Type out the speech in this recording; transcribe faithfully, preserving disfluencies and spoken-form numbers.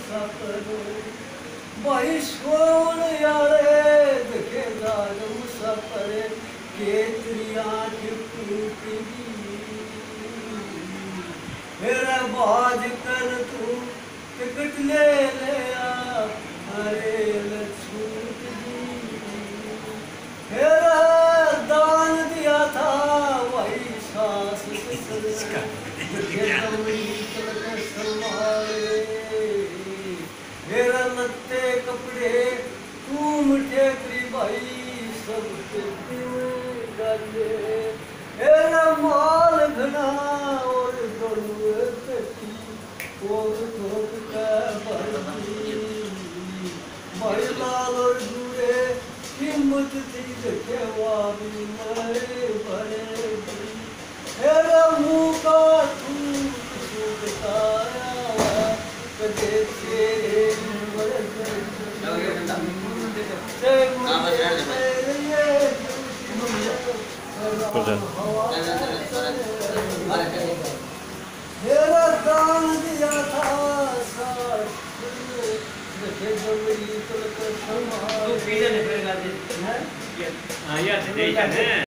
मुसाफरो भाई सोन यारे देखे दार मुसाफर केतरी आँख टूटी मेरा बाज कर तू टिकट ले ले आ अरे छूट जी मेरा दान दिया था वही सास मेरा लत्ते कपड़े तू ठेकरी भाई सब डाले मेरा माल घना और दोनों कटी और ठोक का भरती भाई लाल और जुड़े हिम्मत थी देखे वाली मरे भरे मेरा मुँह का तू बताया कदे तेरे मेरा दान दिया था तू पीछे निकल गया